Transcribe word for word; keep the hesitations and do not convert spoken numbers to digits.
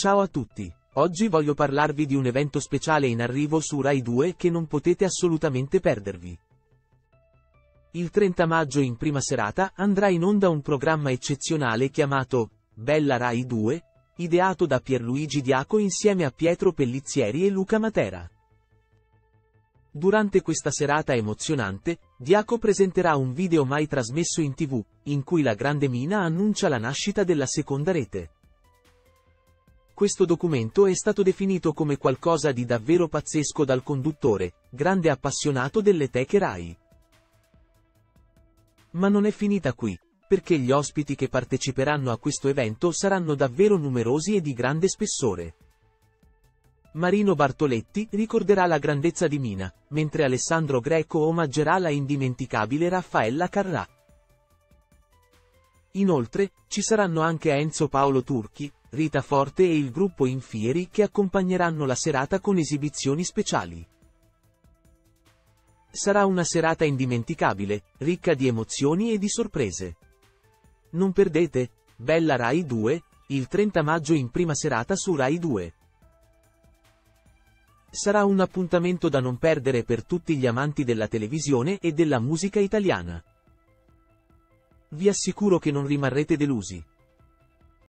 Ciao a tutti, oggi voglio parlarvi di un evento speciale in arrivo su Rai due che non potete assolutamente perdervi. Il trenta maggio in prima serata andrà in onda un programma eccezionale chiamato Bella Rai due, ideato da Pierluigi Diaco insieme a Pietro Pellizieri e Luca Matera. Durante questa serata emozionante, Diaco presenterà un video mai trasmesso in tivù, in cui la grande Mina annuncia la nascita della seconda rete. Questo documento è stato definito come qualcosa di davvero pazzesco dal conduttore, grande appassionato delle teche Rai. Ma non è finita qui, perché gli ospiti che parteciperanno a questo evento saranno davvero numerosi e di grande spessore. Marino Bartoletti ricorderà la grandezza di Mina, mentre Alessandro Greco omaggerà la indimenticabile Raffaella Carrà. Inoltre, ci saranno anche Enzo Paolo Turchi, Rita Forte e il gruppo Infieri che accompagneranno la serata con esibizioni speciali. Sarà una serata indimenticabile, ricca di emozioni e di sorprese. Non perdete Bella Rai due, il trenta maggio in prima serata su Rai due. Sarà un appuntamento da non perdere per tutti gli amanti della televisione e della musica italiana. Vi assicuro che non rimarrete delusi.